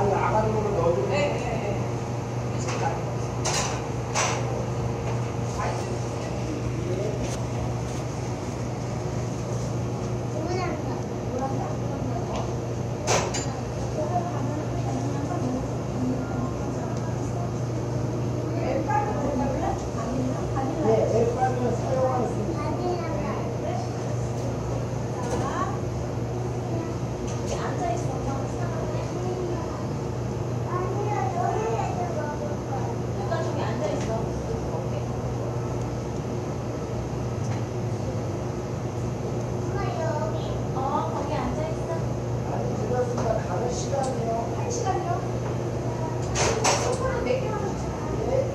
나가는 걸로 넣어주면 네. 네, 앱빨면 사용할 수 있습니다. 아니, 들었습니다. 가는 시간이요. 한 시간이요? 소파는 4개 하셨잖아요. 네.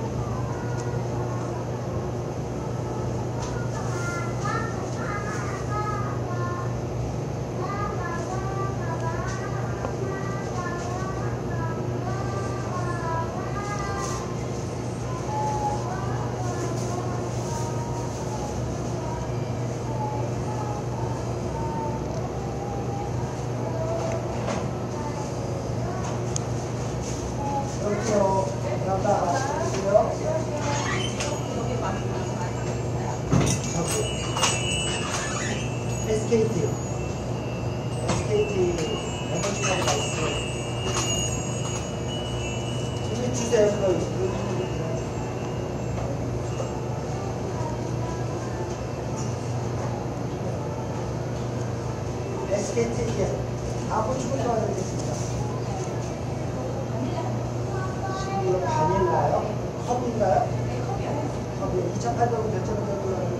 그렇죠. 감사합니다. SKT 멤버십하고 다 있어요. 이거 주세요. 그거. SKT 아무 주문도 안 되겠습니다. 이거 바닐라요? 컵인가요? 네, 컵이요. 컵이 2,800원 결제는 되고요.